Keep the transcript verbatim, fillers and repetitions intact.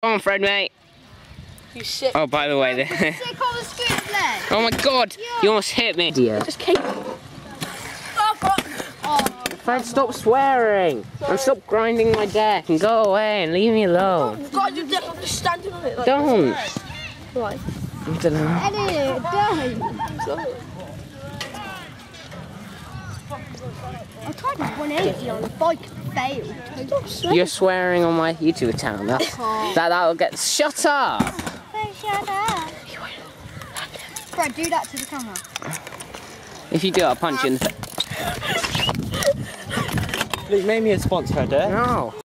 Come on, Fred, mate. You sick. Oh, by the way, Sick on the squid leg. oh my God, Yeah. you almost hit me. Dear. Just keep. Oh, fuck. Oh, Fred, stop swearing. I'm stop grinding my deck and go away and leave me alone. God, your deck, I'm just standing on it. Like Don't. Right. I don't know. Eddie, don't. I tried this one eighty on a bike and failed. You're swearing on my YouTube channel. That, that, that'll get... Shut up! Hey, shut up. Fred, do that to the camera. If you do, I'll punch you in the face. Luke, make me a sponsor, I dare. No.